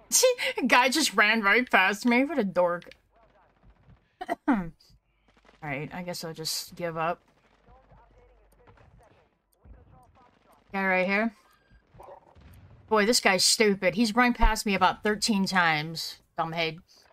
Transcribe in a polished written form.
Guy just ran right past me. What a dork. Alright, I guess I'll just give up. Guy right here. Boy, this guy's stupid. He's run past me about 13 times. Dumbhead.